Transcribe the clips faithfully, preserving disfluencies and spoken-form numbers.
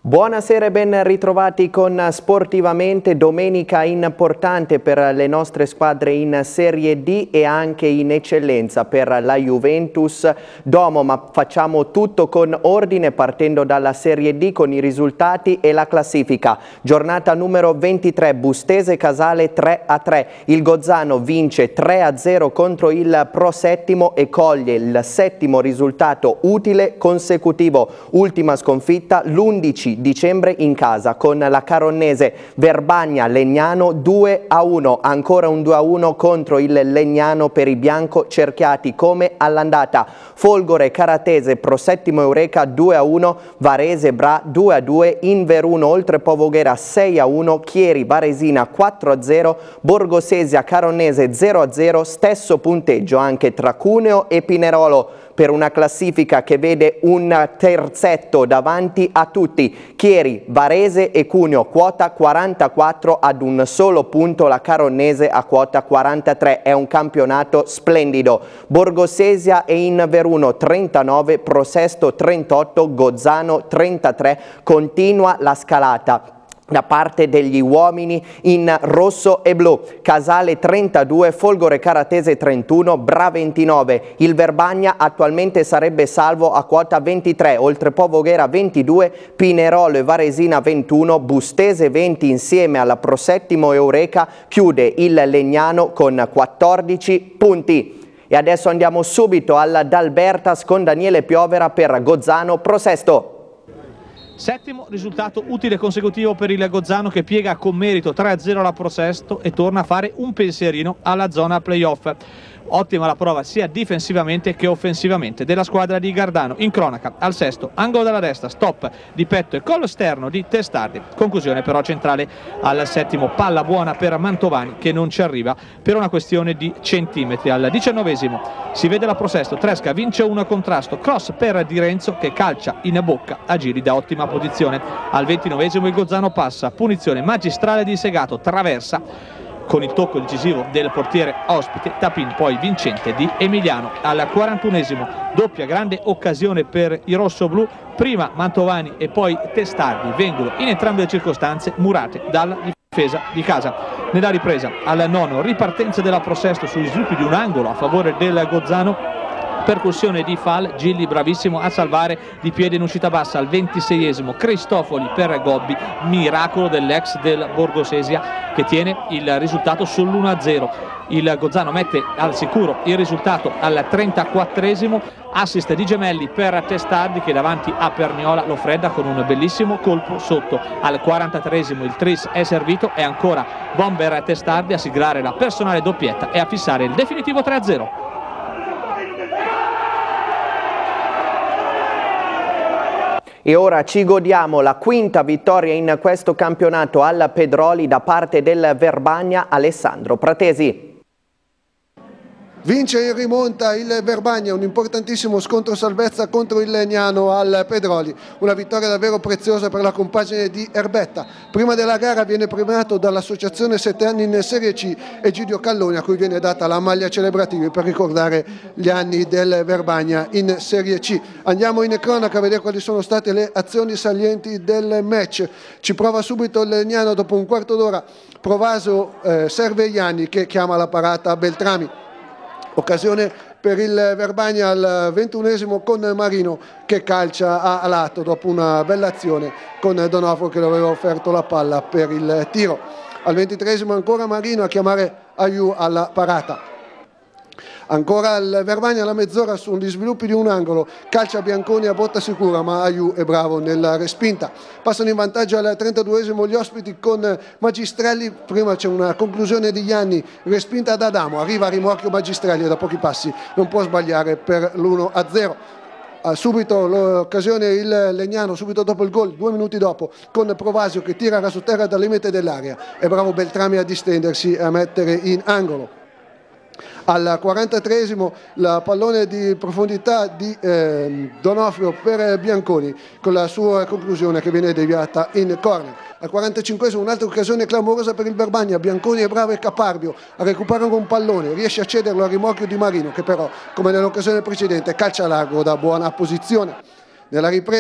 Buonasera e ben ritrovati con Sportivamente, domenica importante per le nostre squadre in Serie D e anche in eccellenza per la Juventus Domo, ma facciamo tutto con ordine partendo dalla Serie D con i risultati e la classifica. Giornata numero ventitré, Bustese Casale tre a tre, il Gozzano vince tre a zero contro il Pro Settimo e coglie il settimo risultato utile consecutivo, ultima sconfitta l'undici dicembre in casa con la Caronnese. Verbagna Legnano due a uno, ancora un due a uno contro il Legnano per i bianco cerchiati come all'andata. Folgore Caratese Pro Settimo Eureka due a uno, Varese Bra due a due, Inveruno Oltrepo Voghera sei a uno, Chieri Varesina quattro a zero, Borgosesia Caronnese zero a zero, stesso punteggio anche tra Cuneo e Pinerolo, per una classifica che vede un terzetto davanti a tutti. Chieri, Varese e Cuneo quota quarantaquattro, ad un solo punto la Caronnese a quota quarantatré. È un campionato splendido. Borgosesia e Inveruno trentanove, Prosesto trentotto, Gozzano trentatré. Continua la scalata da parte degli uomini in rosso e blu. Casale trentadue, Folgore Caratese trentuno, Bra ventinove. Il Verbagna attualmente sarebbe salvo a quota ventitré, Oltrepo Voghera ventidue, Pinerolo e Varesina ventuno, Bustese venti insieme alla Pro Settimo Eureka chiude il Legnano con quattordici punti. E adesso andiamo subito alla D'Albertas con Daniele Piovera per Gozzano Pro Sesto. Settimo risultato utile consecutivo per il Gozzano, che piega con merito tre a zero la Pro Sesto e torna a fare un pensierino alla zona playoff. Ottima la prova sia difensivamente che offensivamente della squadra di Gardano. In cronaca al sesto, angolo dalla destra, stop di petto e collo esterno di Testardi. Conclusione però centrale al settimo, palla buona per Mantovani che non ci arriva per una questione di centimetri. Al diciannovesimo si vede la Pro Sesto, Tresca vince uno a contrasto, cross per Di Renzo che calcia in bocca a giri da ottima posizione. Al ventinovesimo il Gozzano passa, punizione magistrale di Segato, traversa con il tocco decisivo del portiere ospite, tapin poi vincente di Emiliano. Al quarantunesimo doppia grande occasione per i rossoblù, prima Mantovani e poi Testardi vengono in entrambe le circostanze murate dalla difesa di casa. Nella ripresa al nono, ripartenza della Pro Sesto sugli sviluppi di un angolo a favore del Gozzano, percussione di Fall, Gilli bravissimo a salvare di piede in uscita bassa. Al ventiseiesimo Cristofoli per Gobbi, miracolo dell'ex del Borgosesia che tiene il risultato sull'uno a zero. Il Gozzano mette al sicuro il risultato al trentaquattresimo, assist di Gemelli per Testardi che davanti a Perniola lo fredda con un bellissimo colpo sotto. Al quarantatreesimo il tris è servito e ancora Bomber Testardi a siglare la personale doppietta e a fissare il definitivo tre a zero. E ora ci godiamo la quinta vittoria in questo campionato alla Pedroli da parte del Verbagna. Alessandro Pratesi. Vince in rimonta il Verbagna, un importantissimo scontro salvezza contro il Legnano al Pedroli, una vittoria davvero preziosa per la compagine di Erbetta. Prima della gara viene premiato dall'associazione sette anni in Serie C Egidio Calloni, a cui viene data la maglia celebrativa per ricordare gli anni del Verbagna in Serie C. Andiamo in cronaca a vedere quali sono state le azioni salienti del match. Ci prova subito il Legnano dopo un quarto d'ora, Provaso eh, Servegliani che chiama la parata a Beltrami. Occasione per il Verbagna al ventunesimo con Marino che calcia a lato dopo una bella azione con Donofrio che le aveva offerto la palla per il tiro. Al ventitreesimo ancora Marino a chiamare Aiu alla parata. Ancora il Verbagna alla mezz'ora su gli sviluppi di un angolo, calcia Bianconi a botta sicura ma Aiu è bravo nella respinta. Passano in vantaggio al trentaduesimo gli ospiti con Magistrelli, prima c'è una conclusione di Ianni, respinta da Adamo, arriva a rimorchio Magistrelli e da pochi passi non può sbagliare per l'uno a zero. Subito l'occasione il Legnano, subito dopo il gol, due minuti dopo, con Provasio che tira su terra dalle mete dell'area, è bravo Beltrami a distendersi e a mettere in angolo. Al quarantatreesimo la pallone di profondità di eh, Donofrio per Bianconi con la sua conclusione che viene deviata in corner. Al quarantacinquesimo un'altra occasione clamorosa per il Verbagna, Bianconi è bravo e caparbio a recuperare un pallone, riesce a cederlo a rimorchio di Marino che però come nell'occasione precedente calcia largo da buona posizione. Nella ripresa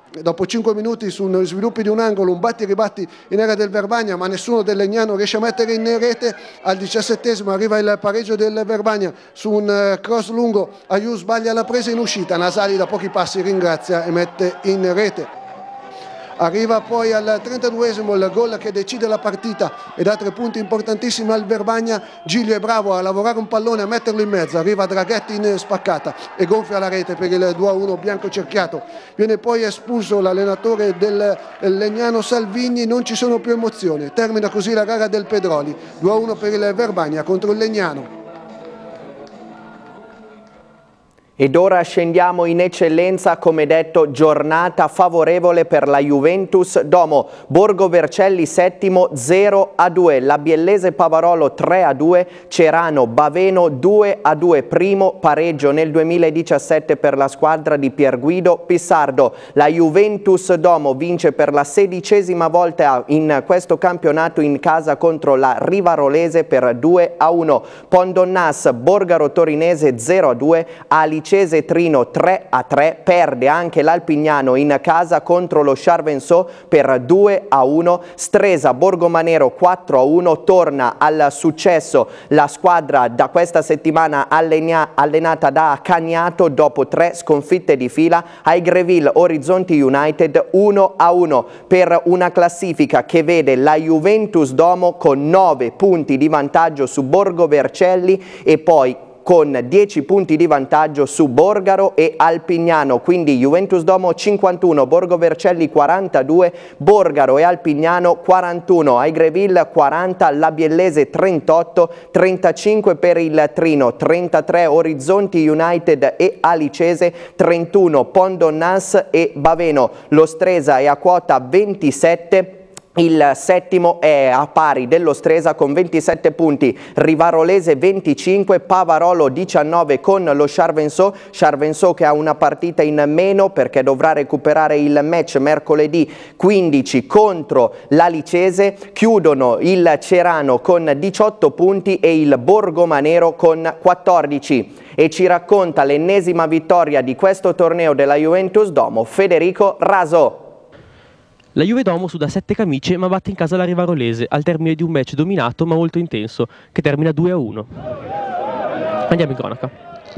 dopo cinque minuti su sviluppi di un angolo, un batti e ribatti in area del Verbania, ma nessuno del Legnano riesce a mettere in rete. Al diciassettesimo arriva il pareggio del Verbania su un cross lungo, Aiù sbaglia la presa in uscita, Nasali da pochi passi ringrazia e mette in rete. Arriva poi al trentaduesimo il gol che decide la partita e dà tre punti importantissimi al Verbania. Giglio è bravo a lavorare un pallone, a metterlo in mezzo, arriva Draghetti in spaccata e gonfia la rete per il due a uno bianco cerchiato. Viene poi espulso l'allenatore del Legnano Salvini, non ci sono più emozioni, termina così la gara del Pedroli, due a uno per il Verbania contro il Legnano. Ed ora scendiamo in eccellenza, come detto, giornata favorevole per la Juventus Domo. Borgo Vercelli settimo zero a due, la Biellese Pavarolo tre a due, Cerano Baveno due a due, primo pareggio nel duemiladiciassette per la squadra di Pierguido Pissardo. La Juventus Domo vince per la sedicesima volta in questo campionato in casa contro la Rivarolese per due a uno. Pondonnas Borgaro Torinese zero a due, Alice Cese Trino tre a tre, perde anche l'Alpignano in casa contro lo Charvenceau per due a uno, Stresa Borgomanero quattro a uno, torna al successo la squadra da questa settimana allenata da Cagnato dopo tre sconfitte di fila, Aigreville Orizzonti United uno a uno, per una classifica che vede la Juventus Domo con nove punti di vantaggio su Borgo Vercelli e poi con dieci punti di vantaggio su Borgaro e Alpignano, quindi Juventus Domo cinquantuno, Borgo Vercelli quarantadue, Borgaro e Alpignano quarantuno, Aigreville quaranta, La Biellese trentotto, trentacinque per il Trino, trentatré Orizzonti United e Alicese, trentuno Pondonnas e Baveno, lo Stresa è a quota ventisette. Il settimo è a pari dello Stresa con ventisette punti, Rivarolese venticinque, Pavarolo diciannove con lo Charvenceau, Charvenceau che ha una partita in meno perché dovrà recuperare il match mercoledì quindici contro l'Alicese, chiudono il Cerano con diciotto punti e il Borgomanero con quattordici. E ci racconta l'ennesima vittoria di questo torneo della Juventus Domo Federico Raso. La Juve Domo suda sette camicie ma batte in casa la Rivarolese al termine di un match dominato ma molto intenso che termina due a uno. Andiamo in cronaca.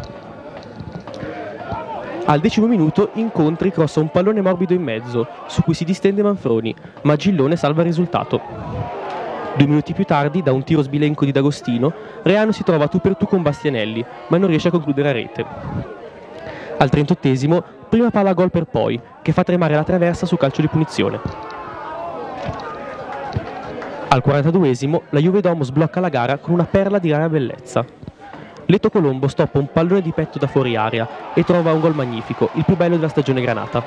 Al decimo minuto Incontri crossa un pallone morbido in mezzo su cui si distende Manfroni ma Gillone salva il risultato. Due minuti più tardi, da un tiro sbilenco di D'Agostino, Reano si trova tu per tu con Bastianelli ma non riesce a concludere a rete. Al trentottesimo, prima palla gol per Poi, che fa tremare la traversa su calcio di punizione. Al quarantaduesimo, la Juve Domo sblocca la gara con una perla di rara bellezza. Leto Colombo stoppa un pallone di petto da fuori area e trova un gol magnifico, il più bello della stagione granata.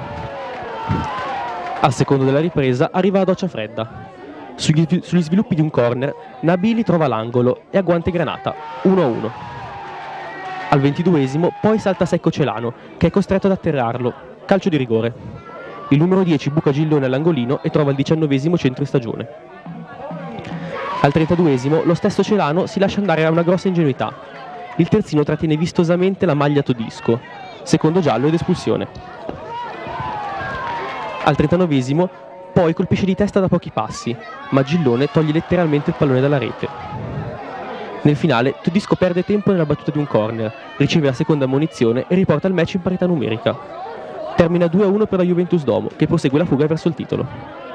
Al secondo della ripresa arriva la doccia fredda. Sugli, sugli sviluppi di un corner, Nabili trova l'angolo e agguanta Granata, uno a uno. Al ventiduesimo poi salta secco Celano, che è costretto ad atterrarlo. Calcio di rigore. Il numero dieci buca Gillone all'angolino e trova il diciannovesimo centro in stagione. Al trentaduesimo lo stesso Celano si lascia andare a una grossa ingenuità. Il terzino trattiene vistosamente la maglia Todisco. Secondo giallo ed espulsione. Al trentanovesimo poi colpisce di testa da pochi passi, ma Gillone toglie letteralmente il pallone dalla rete. Nel finale, Todisco perde tempo nella battuta di un corner, riceve la seconda ammonizione e riporta il match in parità numerica. Termina due a uno per la Juventus Domo, che prosegue la fuga verso il titolo.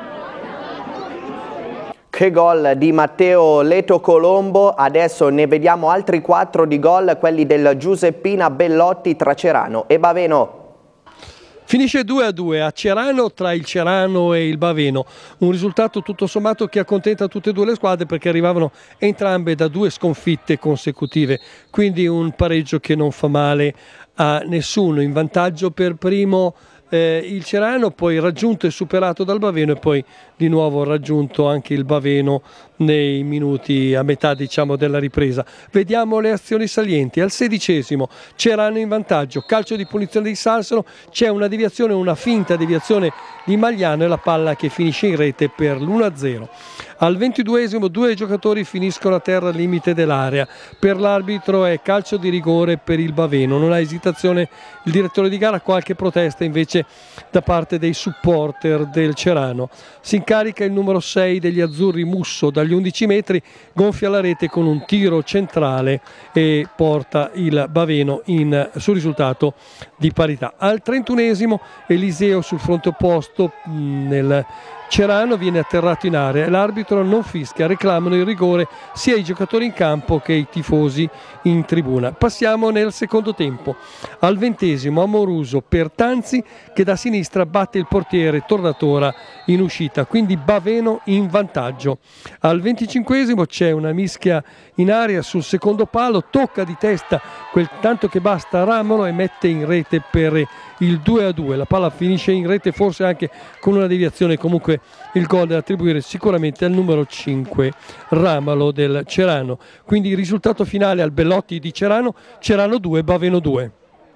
Che gol di Matteo Leto Colombo, adesso ne vediamo altri quattro di gol, quelli del Giuseppina Bellotti tra Cerano e Baveno. Finisce due a due a Cerano tra il Cerano e il Baveno, un risultato tutto sommato che accontenta tutte e due le squadre perché arrivavano entrambe da due sconfitte consecutive, quindi un pareggio che non fa male a nessuno. In vantaggio per primo eh, il Cerano, poi raggiunto e superato dal Baveno e poi di nuovo raggiunto anche il Baveno nei minuti a metà diciamo della ripresa. Vediamo le azioni salienti. Al sedicesimo Cerano in vantaggio, calcio di punizione di Salsano, c'è una deviazione, una finta deviazione di Magliano e la palla che finisce in rete per l'uno a zero. Al ventiduesimo due giocatori finiscono a terra al limite dell'area, per l'arbitro è calcio di rigore per il Baveno, non ha esitazione il direttore di gara, qualche protesta invece invece da parte dei supporter del Cerano. Si incarica il numero sei degli azzurri Musso dagli undici metri, gonfia la rete con un tiro centrale e porta il Baveno in, sul risultato di parità. Al trentunesimo Eliseo sul fronte opposto mh, nel Cerano viene atterrato in area e l'arbitro non fischia, reclamano il rigore sia i giocatori in campo che i tifosi in tribuna. Passiamo nel secondo tempo. Al ventesimo Amoruso per Tanzi che da sinistra batte il portiere Tornatora in uscita, quindi Baveno in vantaggio. Al venticinquesimo c'è una mischia in aria sul secondo palo, tocca di testa quel tanto che basta Ramolo e mette in rete per il due a due. La palla finisce in rete forse anche con una deviazione, comunque il gol da attribuire sicuramente al numero cinque Ramalo del Cerano. Quindi il risultato finale al Bellotti di Cerano, Cerano due, Baveno due.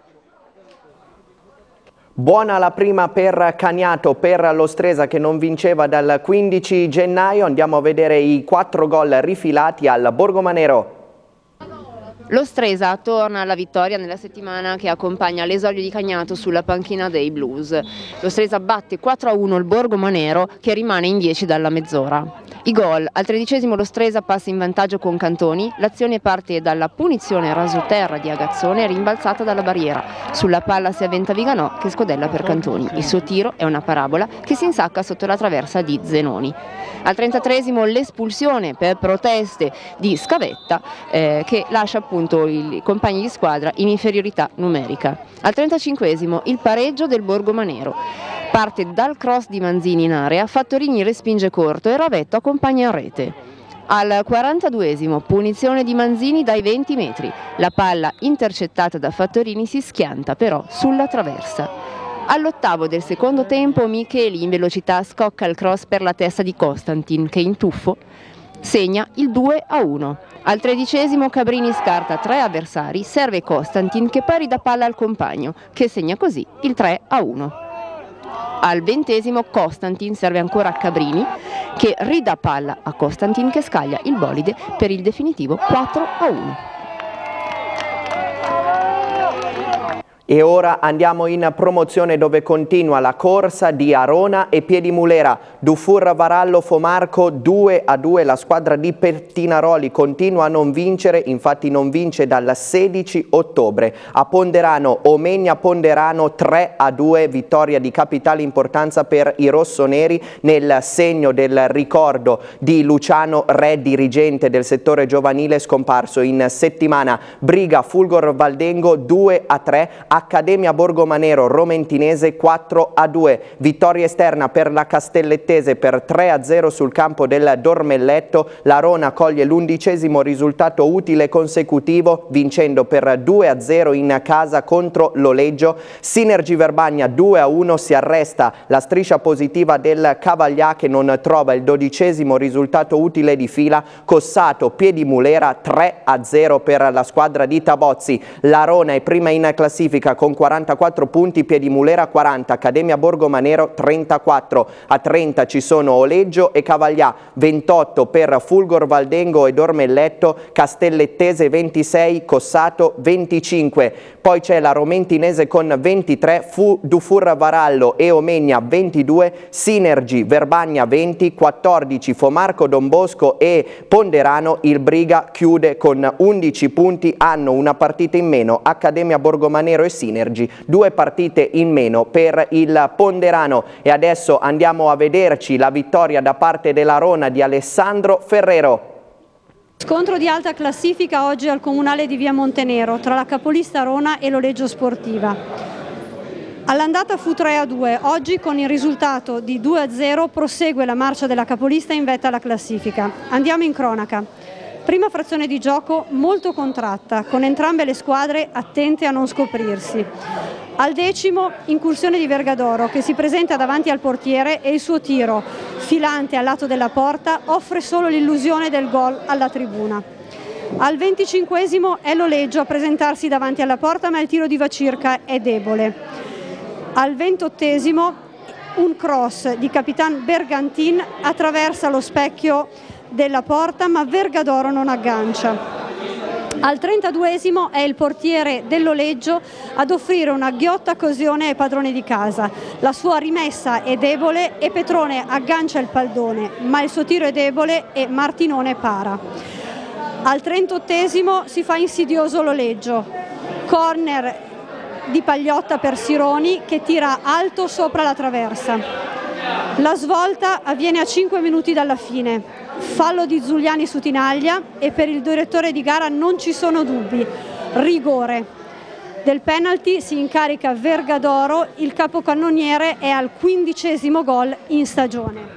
Buona la prima per Cagnato, per lo Stresa che non vinceva dal quindici gennaio. Andiamo a vedere i quattro gol rifilati al Borgomanero. Lo Stresa torna alla vittoria nella settimana che accompagna l'esordio di Cagnato sulla panchina dei Blues. Lo Stresa batte quattro a uno il Borgomanero che rimane in dieci dalla mezz'ora. I gol: al tredicesimo lo Stresa passa in vantaggio con Cantoni, l'azione parte dalla punizione rasoterra di Agazzone rimbalzata dalla barriera. Sulla palla si avventa Viganò che scodella per Cantoni. Il suo tiro è una parabola che si insacca sotto la traversa di Zenoni. Al trentatreesimo l'espulsione per proteste di Scavetta eh, che lascia appunto i compagni di squadra in inferiorità numerica. Al trentacinquesimo il pareggio del Borgomanero. Parte dal cross di Manzini in area, Fattorini respinge corto e Ravetto accompagna a rete. Al quarantaduesimo punizione di Manzini dai venti metri. La palla intercettata da Fattorini si schianta però sulla traversa. All'ottavo del secondo tempo Micheli in velocità scocca il cross per la testa di Costantin che in tuffo segna il due a uno. Al tredicesimo Cabrini scarta tre avversari, serve Costantin che pari da palla al compagno che segna così il tre a uno. Al ventesimo Costantin serve ancora a Cabrini che ridà palla a Costantin che scaglia il bolide per il definitivo quattro a uno. E ora andiamo in promozione dove continua la corsa di Arona e Piedimulera. Dufour Varallo Fomarco due a due, la squadra di Pettinaroli continua a non vincere, infatti non vince dal sedici ottobre. A Ponderano, Omegna Ponderano tre a due, vittoria di capitale importanza per i rossoneri nel segno del ricordo di Luciano Re, dirigente del settore giovanile scomparso in settimana. Briga Fulgor Valdengo due a tre, Accademia Borgomanero Romentinese quattro a due, vittoria esterna per la Castellettese per tre a zero sul campo del Dormelletto. l'Arona coglie l'undicesimo risultato utile consecutivo vincendo per due a zero in casa contro l'Oleggio. Sinergi Verbagna due a uno, si arresta la striscia positiva del Cavaglià che non trova il dodicesimo risultato utile di fila. Cossato Piedimulera tre a zero per la squadra di Tabozzi. l'Arona è prima in classifica con quarantaquattro punti, Piedimulera quaranta, Accademia Borgomanero trentaquattro. A trenta ci sono Oleggio e Cavaglià, ventotto per Fulgor Valdengo e Dormelletto, Castellettese ventisei, Cossato venticinque. Poi c'è la Romentinese con ventitré, Fu, Dufour Varallo e Omegna ventidue, Sinergi Verbagna venti, quattordici Fomarco Don Bosco e Ponderano. Il Briga chiude con undici punti, hanno una partita in meno Accademia Borgomanero e Sinergi, due partite in meno per il Ponderano. E adesso andiamo a vederci la vittoria da parte dell'Arona di Alessandro Ferrero. Scontro di alta classifica oggi al Comunale di Via Montenero tra la capolista Arona e l'Oleggio Sportiva. All'andata fu tre a due, oggi con il risultato di due a zero prosegue la marcia della capolista in vetta alla classifica. Andiamo in cronaca. Prima frazione di gioco molto contratta, con entrambe le squadre attente a non scoprirsi. Al decimo, incursione di Vergadoro che si presenta davanti al portiere e il suo tiro, filante al lato della porta, offre solo l'illusione del gol alla tribuna. Al venticinquesimo è l'Oleggio a presentarsi davanti alla porta, ma il tiro di Vacirca è debole. Al ventottesimo un cross di Capitan Bergantin attraversa lo specchio della porta, ma Vergadoro non aggancia. Al trentaduesimo è il portiere dell'Oleggio ad offrire una ghiotta occasione ai padroni di casa. La sua rimessa è debole e Petrone aggancia il pallone, ma il suo tiro è debole e Martinone para. Al trentottesimo si fa insidioso l'Oleggio. Corner di Pagliotta per Sironi che tira alto sopra la traversa. La svolta avviene a cinque minuti dalla fine. Fallo di Zuliani su Tinaglia e per il direttore di gara non ci sono dubbi. Rigore. Del penalty si incarica Vergadoro, il capocannoniere è al quindicesimo gol in stagione.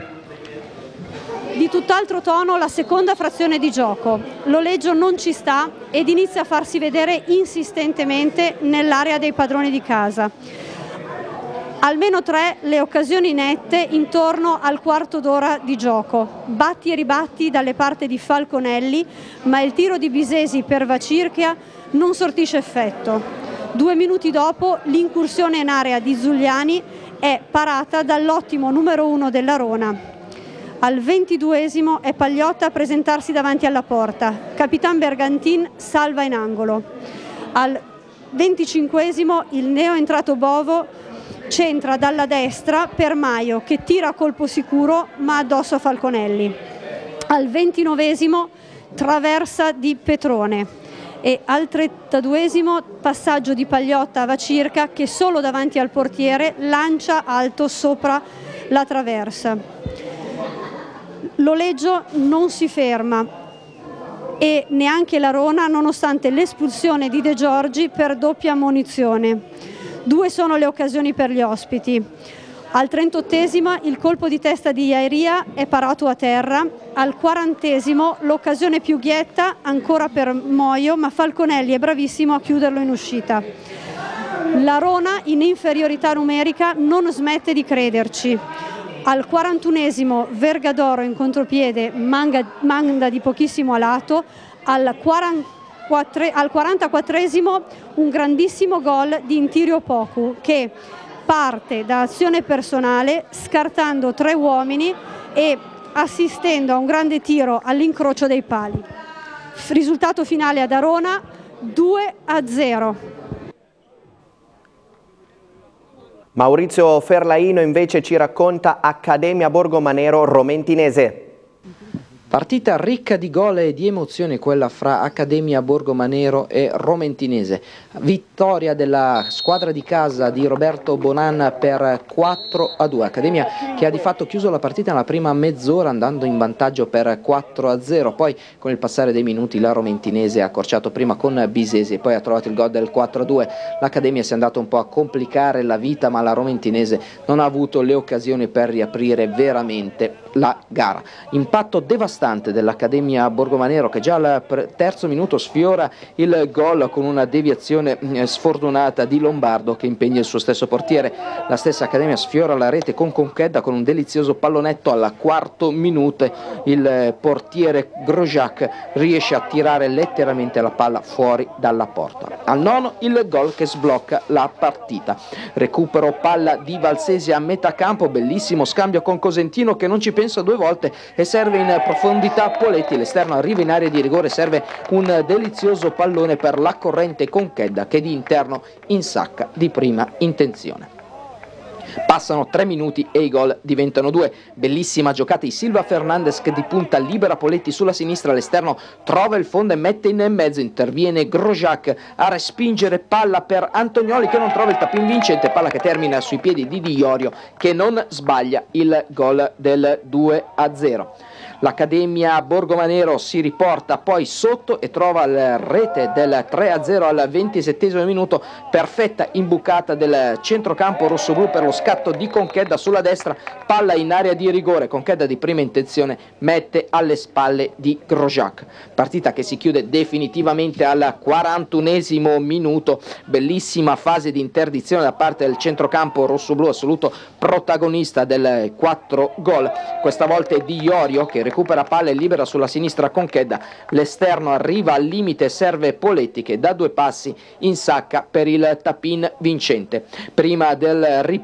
Di tutt'altro tono la seconda frazione di gioco. L'Oleggio non ci sta ed inizia a farsi vedere insistentemente nell'area dei padroni di casa. Almeno tre le occasioni nette intorno al quarto d'ora di gioco. Batti e ribatti dalle parti di Falconelli, ma il tiro di Bisesi per Vacirchia non sortisce effetto. Due minuti dopo l'incursione in area di Zuliani è parata dall'ottimo numero uno della Rona. Al ventiduesimo è Pagliotta a presentarsi davanti alla porta. Capitan Bergantin salva in angolo. Al venticinquesimo il neoentrato Bovo centra dalla destra per Maio che tira a colpo sicuro ma addosso a Falconelli. Al ventinovesimo traversa di Petrone e al trentaduesimo passaggio di Pagliotta a Vacirca che solo davanti al portiere lancia alto sopra la traversa. L'Oleggio non si ferma e neanche la Rona nonostante l'espulsione di De Giorgi per doppia ammonizione. Due sono le occasioni per gli ospiti. Al trentottesimo il colpo di testa di Jairia è parato a terra. Al quarantesimo l'occasione più ghietta ancora per Moio, ma Falconelli è bravissimo a chiuderlo in uscita. La Rona in inferiorità numerica non smette di crederci. Al quarantunesimo Vergadoro in contropiede manga, manda di pochissimo a lato. Al quaranta Al quarantaquattresimo un grandissimo gol di Intirio Pocu che parte da azione personale scartando tre uomini e assistendo a un grande tiro all'incrocio dei pali. Risultato finale ad Arona due a zero. Maurizio Ferlaino invece ci racconta Accademia Borgomanero Romentinese. Partita ricca di gol e di emozioni quella fra Accademia Borgomanero e Romentinese. Vittoria della squadra di casa di Roberto Bonan per quattro a due. Accademia che ha di fatto chiuso la partita nella prima mezz'ora andando in vantaggio per quattro a zero. Poi con il passare dei minuti la Romentinese ha accorciato prima con Bisesi e poi ha trovato il gol del quattro a due. L'Accademia si è andato un po' a complicare la vita, ma la Romentinese non ha avuto le occasioni per riaprire veramente la gara. Impatto devastante dell'Accademia Borgomanero che già al terzo minuto sfiora il gol con una deviazione sfortunata di Lombardo che impegna il suo stesso portiere. La stessa Accademia sfiora la rete con Conchedda con un delizioso pallonetto al quarto minuto. Il portiere Grosjac riesce a tirare letteralmente la palla fuori dalla porta. Al nono il gol che sblocca la partita. Recupero palla di Valsesi a metà campo, bellissimo scambio con Cosentino che non ci pensa due volte e serve in profondità Poletti. L'esterno arriva in area di rigore, serve un delizioso pallone per la corrente Conchedda che di interno insacca di prima intenzione. Passano tre minuti e i gol diventano due. Bellissima giocata di Silva Fernandez che di punta libera Poletti sulla sinistra, l'esterno trova il fondo e mette in mezzo, interviene Grosjac a respingere palla per Antonioli che non trova il tapin vincente, palla che termina sui piedi di Di Iorio che non sbaglia il gol del due a zero. L'Accademia Borgomanero si riporta poi sotto e trova la rete del tre a zero al ventisettesimo minuto, perfetta imbucata del centrocampo rossoblu per lo scatto di Conchedda sulla destra, palla in area di rigore, Conchedda di prima intenzione mette alle spalle di Grosjac. Partita che si chiude definitivamente al quarantunesimo minuto, bellissima fase di interdizione da parte del centrocampo rossoblu, assoluto protagonista del quattro gol, questa volta è Di Iorio che recupera palla e libera sulla sinistra Conchedda, l'esterno arriva al limite, serve Poletti che da due passi insacca per il tapin vincente. Prima del riposo c'è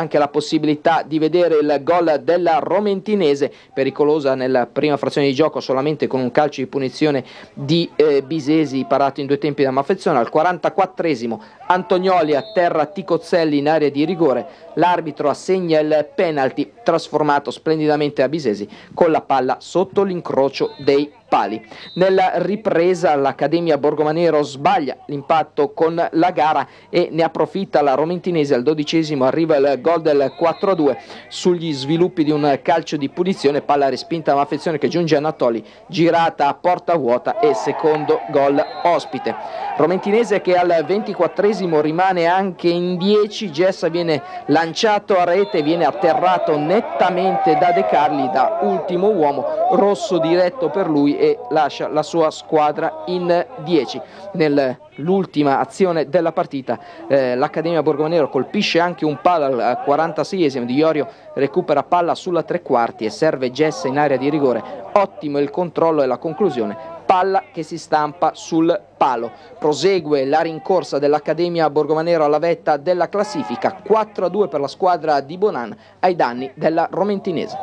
anche la possibilità di vedere il gol della Romentinese, pericolosa nella prima frazione di gioco solamente con un calcio di punizione di eh, Bisesi parato in due tempi da Maffezzone. Al quarantaquattresimo Antonioli atterra Ticozzelli in area di rigore, l'arbitro assegna il penalty trasformato splendidamente a Bisesi con la palla sotto l'incrocio dei pali. Nella ripresa l'Accademia Borgomanero sbaglia l'impatto con la gara e ne approfitta la Romentinese. Al dodicesimo arriva il gol del quattro a due sugli sviluppi di un calcio di punizione, palla respinta a Maffezione che giunge a Natoli, girata a porta vuota e secondo gol ospite. Romentinese che al ventiquattresimo rimane anche in dieci, Gessa viene lanciato a rete, viene atterrato nettamente da De Carli, da ultimo uomo, rosso diretto per lui e lascia la sua squadra in dieci. Nell'ultima azione della partita eh, l'Accademia Borgomanero colpisce anche un palo al quarantaseiesimo, Di Iorio recupera palla sulla tre quarti e serve Gessa in area di rigore, ottimo il controllo e la conclusione, palla che si stampa sul palo. Prosegue la rincorsa dell'Accademia Borgomanero alla vetta della classifica, quattro a due per la squadra di Bonan ai danni della Romentinese.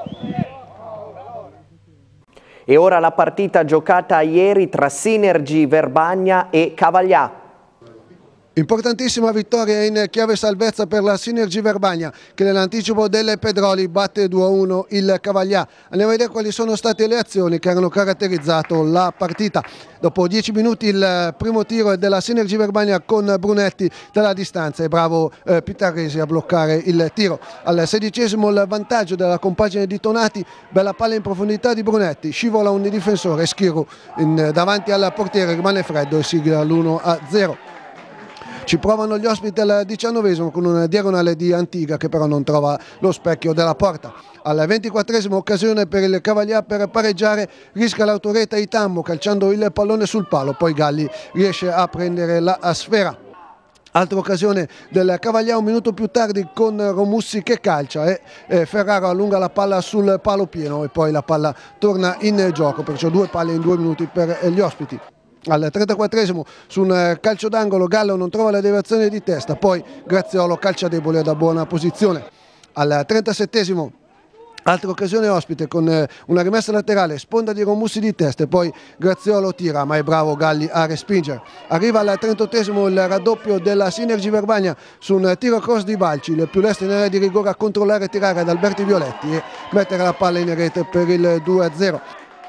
E ora la partita giocata ieri tra Sinergy Verbagna e Cavaglià. Importantissima vittoria in chiave salvezza per la Sinergy Verbagna che nell'anticipo delle Pedroli batte due a uno il Cavaglià. Andiamo a vedere quali sono state le azioni che hanno caratterizzato la partita. Dopo dieci minuti il primo tiro è della Sinergy Verbagna con Brunetti dalla distanza, è bravo eh, Pitarresi a bloccare il tiro. Al sedicesimo il vantaggio della compagine di Tonati, bella palla in profondità di Brunetti, scivola un difensore, Schiru in, davanti al portiere, rimane freddo e sigla l'uno a zero. Ci provano gli ospiti al diciannovesimo con una diagonale di Antiga che però non trova lo specchio della porta. Al ventiquattresimo occasione per il Cavaglià per pareggiare, rischia l'autoreta Itammo calciando il pallone sul palo, poi Galli riesce a prendere la sfera. Altra occasione del Cavaglià un minuto più tardi con Romussi che calcia e eh, Ferraro allunga la palla sul palo pieno e poi la palla torna in gioco, perciò due palle in due minuti per eh, gli ospiti. Al trentaquattresimo su un calcio d'angolo Gallo non trova la deviazione di testa, poi Graziolo calcia debole da buona posizione. Al trentasettesimo altra occasione ospite con una rimessa laterale, sponda di Romussi di testa e poi Graziolo tira, ma è bravo Galli a respingere. Arriva al trentottesimo il raddoppio della Sinergy Verbagna su un tiro cross di Balci, il più lesto in area di rigore a controllare e tirare ad Alberti Violetti e mettere la palla in rete per il due a zero.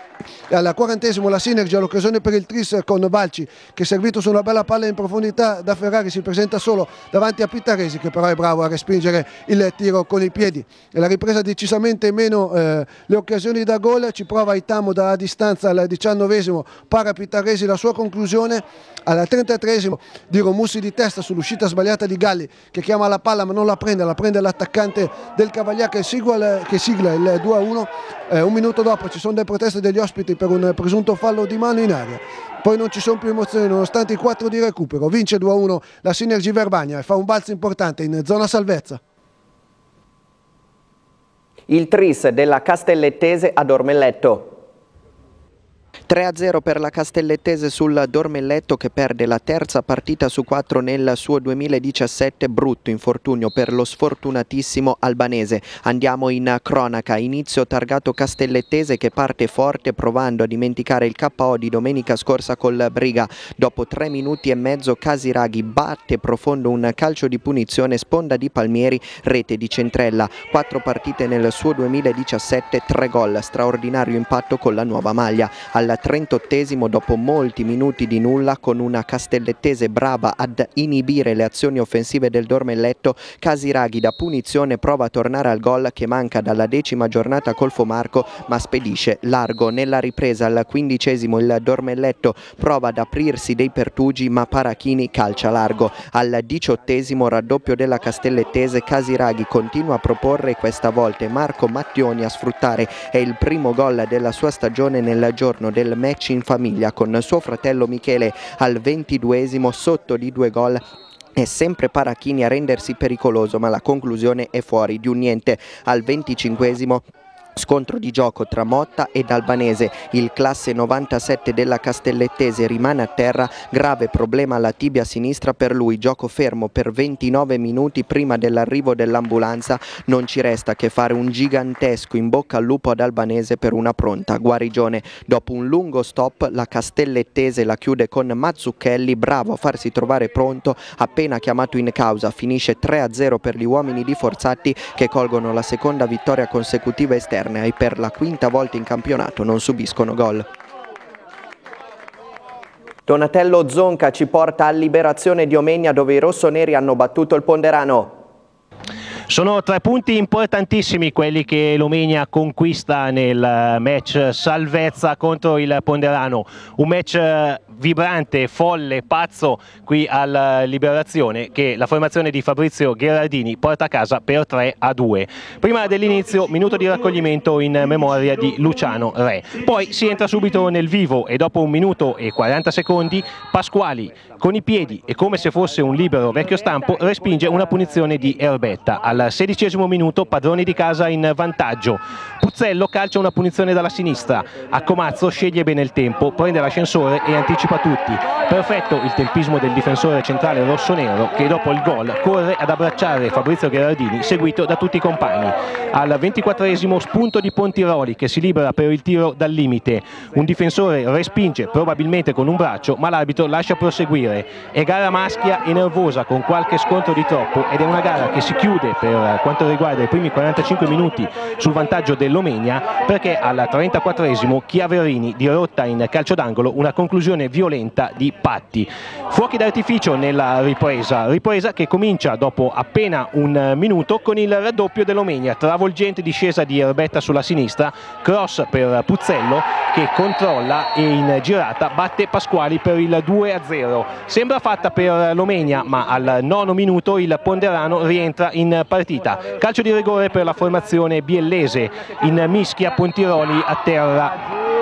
E al quarantesimo la Sinergy ha l'occasione per il tris con Balci che servito su una bella palla in profondità da Ferrari si presenta solo davanti a Pitarresi che però è bravo a respingere il tiro con i piedi. E la ripresa decisamente meno eh, le occasioni da gol, ci prova Itammo dalla distanza al diciannovesimo, para Pitarresi la sua conclusione. Al trentatreesimo di Romussi di testa sull'uscita sbagliata di Galli che chiama la palla ma non la prende, la prende l'attaccante del Cavaglià che, sigla, che sigla il due a uno. Eh, un minuto dopo ci sono delle proteste degli ospiti per un presunto fallo di mano in aria. Poi non ci sono più emozioni nonostante i quattro di recupero. Vince due a uno la Sinergy Verbagna e fa un balzo importante in zona salvezza. Il tris della Castellettese a Dormelletto. tre a zero per la Castellettese sul Dormelletto che perde la terza partita su quattro nel suo duemiladiciassette, brutto infortunio per lo sfortunatissimo albanese. Andiamo in cronaca, inizio targato Castellettese che parte forte provando a dimenticare il K O di domenica scorsa col Briga. Dopo tre minuti e mezzo Casiraghi batte profondo un calcio di punizione, sponda di Palmieri, rete di Centrella. Quattro partite nel suo duemiladiciassette, tre gol, straordinario impatto con la nuova maglia. Al trentottesimo, dopo molti minuti di nulla, con una Castellettese brava ad inibire le azioni offensive del Dormelletto, Casiraghi da punizione prova a tornare al gol che manca dalla decima giornata col Fomarco ma spedisce largo. Nella ripresa al quindicesimo il Dormelletto prova ad aprirsi dei pertugi ma Parachini calcia largo. Al diciottesimo raddoppio della Castellettese, Casiraghi continua a proporre e questa volta è Marco Mattioni a sfruttare. È il primo gol della sua stagione nel giorno del match in famiglia con suo fratello Michele. Al ventiduesimo sotto di due gol è sempre Parachini a rendersi pericoloso ma la conclusione è fuori di un niente. Al venticinquesimo Scontro di gioco tra Motta ed Albanese. Il classe novantasette della Castellettese rimane a terra, grave problema alla tibia sinistra per lui, gioco fermo per ventinove minuti prima dell'arrivo dell'ambulanza. Non ci resta che fare un gigantesco in bocca al lupo ad Albanese per una pronta guarigione. Dopo un lungo stop la Castellettese la chiude con Mazzucchelli, bravo a farsi trovare pronto, appena chiamato in causa. Finisce tre a zero per gli uomini di Forzatti, che colgono la seconda vittoria consecutiva esterna e per la quinta volta in campionato non subiscono gol. Donatello Zonca ci porta a Liberazione di Omegna, dove i rossoneri hanno battuto il Ponderano. Sono tre punti importantissimi quelli che l'Omegna conquista nel match salvezza contro il Ponderano, un match vibrante, folle, pazzo qui alla Liberazione, che la formazione di Fabrizio Gherardini porta a casa per tre a due. Prima dell'inizio, minuto di raccoglimento in memoria di Luciano Re, poi si entra subito nel vivo e dopo un minuto e quaranta secondi Pasquali con i piedi e come se fosse un libero vecchio stampo respinge una punizione di Erbetta. Al sedicesimo minuto padroni di casa in vantaggio, Puzzello calcia una punizione dalla sinistra, Accomazzo sceglie bene il tempo, prende l'ascensore e anticipa tutti. Perfetto il tempismo del difensore centrale rossonero, che dopo il gol corre ad abbracciare Fabrizio Gherardini seguito da tutti i compagni. Al ventiquattresimo spunto di Pontiroli, che si libera per il tiro dal limite, un difensore respinge probabilmente con un braccio, ma l'arbitro lascia proseguire. È gara maschia e nervosa, con qualche scontro di troppo, ed è una gara che si chiude per quanto riguarda i primi quarantacinque minuti sul vantaggio dell'Omegna, perché al trentaquattresimo Chiaverini dirotta in calcio d'angolo una conclusione violenta di Patti. Fuochi d'artificio nella ripresa, ripresa che comincia dopo appena un minuto con il raddoppio dell'Omegna, travolgente discesa di Erbetta sulla sinistra, cross per Puzzello che controlla e in girata batte Pasquali per il due a zero. Sembra fatta per l'Omegna, ma al nono minuto il Ponderano rientra in partita. Calcio di rigore per la formazione biellese, in mischia Pontiroli a terra,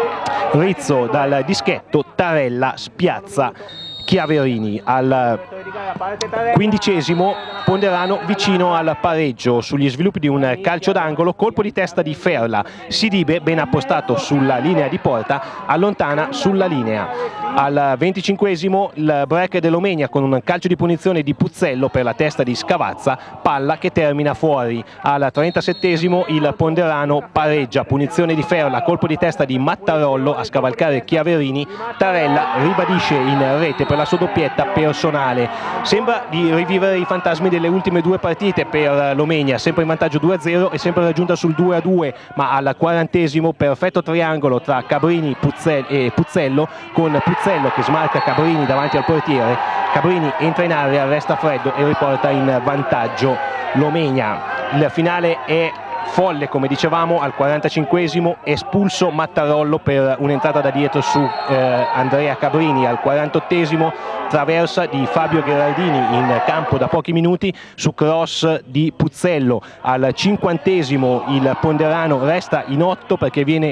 Rizzo dal dischetto, Tarella spiazza Chiaverini. Al quindicesimo Ponderano vicino al pareggio sugli sviluppi di un calcio d'angolo, colpo di testa di Ferla, Sidibe ben appostato sulla linea di porta allontana sulla linea. Al venticinquesimo il break dell'Omegna con un calcio di punizione di Puzzello per la testa di Scavazza, palla che termina fuori. Al trentasettesimo il Ponderano pareggia, punizione di Ferla, colpo di testa di Mattarollo a scavalcare Chiaverini, Tarella ribadisce in rete per la sua doppietta personale. Sembra di rivivere i fantasmi delle ultime due partite per l'Omegna, sempre in vantaggio due a zero e sempre raggiunta sul due a due, ma al quarantesimo perfetto triangolo tra Cabrini e Puzzello, con Puzzello che smarca Cabrini davanti al portiere. Cabrini entra in area, resta freddo e riporta in vantaggio l'Omegna. Il finale è folle, come dicevamo. Al quarantacinquesimo espulso Mattarollo per un'entrata da dietro su eh, Andrea Cabrini. Al quarantottesimo traversa di Fabio Gherardini in campo da pochi minuti su cross di Puzzello. Al cinquantesimo il Ponderano resta in otto perché viene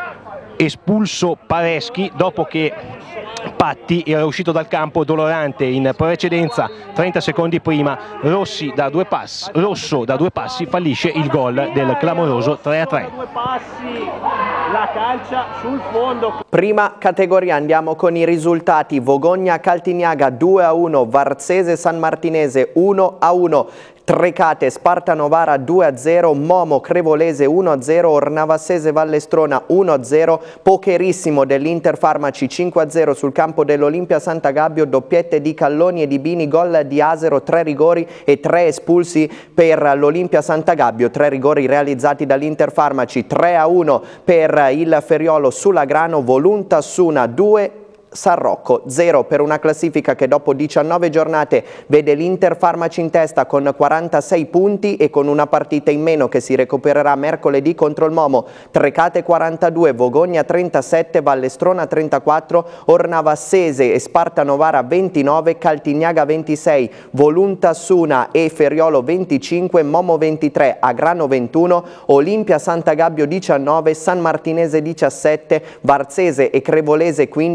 espulso Pareschi dopo che Patti era uscito dal campo dolorante in precedenza trenta secondi prima. Rossi da due passi, Rosso da due passi fallisce il gol del clamoroso tre a tre. La calcia sul fondo. Prima categoria, andiamo con i risultati. Vogogna Caltignaga due a uno, Varzese San Martinese uno a uno, Trecate Sparta Novara due a zero, Momo Crevolese uno a zero, Ornavassese Vallestrona uno a zero, pokerissimo dell'Inter Farmaci cinque a zero sul campo dell'Olimpia Santa Gabbio, doppiette di Calloni e di Bini, gol di Asero, tre rigori e tre espulsi per l'Olimpia Santa Gabbio, tre rigori realizzati dall'Inter Farmaci. Tre a uno per il Ferriolo Sulagrano, Voluntassuna due, San Rocco zero, per una classifica che dopo diciannove giornate vede l'Inter Farmaci in testa con quarantasei punti e con una partita in meno che si recupererà mercoledì contro il Momo. Trecate quarantadue, Vogogna trentasette, Vallestrona trentaquattro, Ornavassese e Sparta Novara ventinove, Caltignaga ventisei, Voluntassuna e Ferriolo venticinque, Momo ventitré, Agrano ventuno, Olimpia Santa Gabbio diciannove, San Martinese diciassette, Varzese e Crevolese quindici.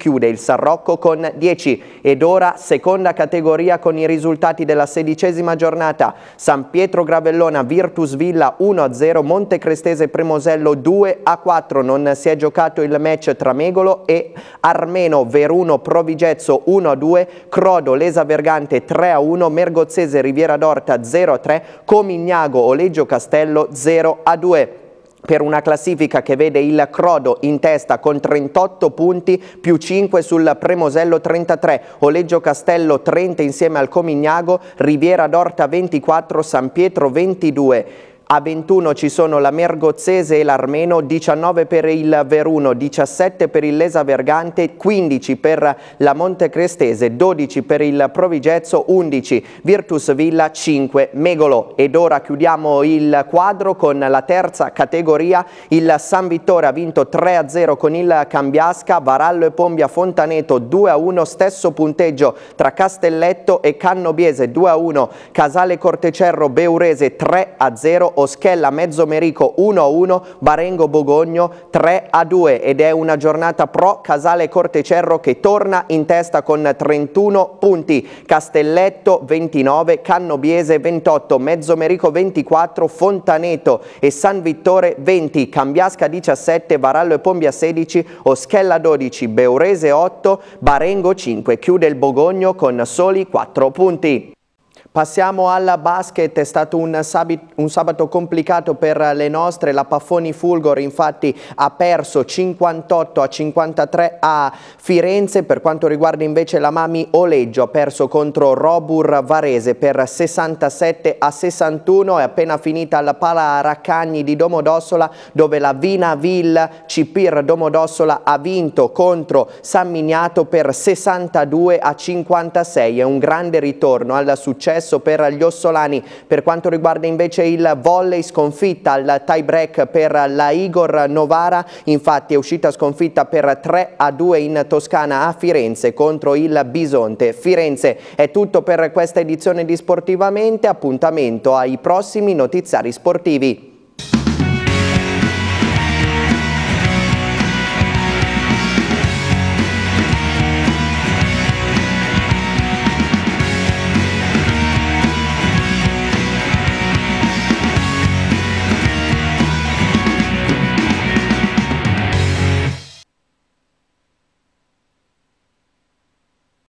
chiude il San Rocco con dieci. Ed ora seconda categoria con i risultati della sedicesima giornata. San Pietro Gravellona Virtus Villa uno a zero, Montecrestese Premosello due a quattro. Non si è giocato il match tra Megolo e Armeno Veruno Provigezzo uno a due, Crodo Lesa Vergante tre a uno, Mergozzese Riviera d'Orta zero a tre, Comignago Oleggio Castello zero a due. Per una classifica che vede il Crodo in testa con trentotto punti più cinque sul Premosello trentatré, Oleggio Castello trenta insieme al Comignago, Riviera d'Orta ventiquattro, San Pietro ventidue. A ventuno ci sono la Mergozzese e l'Armeno, diciannove per il Veruno, diciassette per il Lesa Vergante, quindici per la Montecrestese, dodici per il Provigezzo, undici Virtus Villa, cinque Megolo. Ed ora chiudiamo il quadro con la terza categoria. Il San Vittore ha vinto tre a zero con il Cambiasca, Varallo e Pombia Fontaneto due a uno, stesso punteggio tra Castelletto e Cannobiese due a uno, Casale Cortecerro Beurese tre a zero, Oschella Mezzomerico uno a uno, Barengo Bogogno tre a due. Ed è una giornata pro Casale Cortecerro che torna in testa con trentuno punti, Castelletto ventinove, Cannobiese ventotto, Mezzomerico ventiquattro, Fontaneto e San Vittore venti, Cambiasca diciassette, Varallo e Pombia sedici, Oschella dodici, Beurese otto, Barengo cinque. Chiude il Bogogno con soli quattro punti. Passiamo al basket. È stato un, un sabato complicato per le nostre. La Paffoni Fulgor infatti ha perso cinquantotto a cinquantatré a Firenze. Per quanto riguarda invece la Mami Oleggio, ha perso contro Robur Varese per sessantasette a sessantuno. È appena finita la Pala Raccagni di Domodossola, dove la Vinaville Cipir Domodossola ha vinto contro San Miniato per sessantadue a cinquantasei. È un grande ritorno al successo per gli ossolani. Per quanto riguarda invece il volley, sconfitta al tie break per la Igor Novara, infatti è uscita sconfitta per tre a due in Toscana a Firenze contro il Bisonte Firenze. È tutto per questa edizione di Sportivamente, appuntamento ai prossimi notiziari sportivi.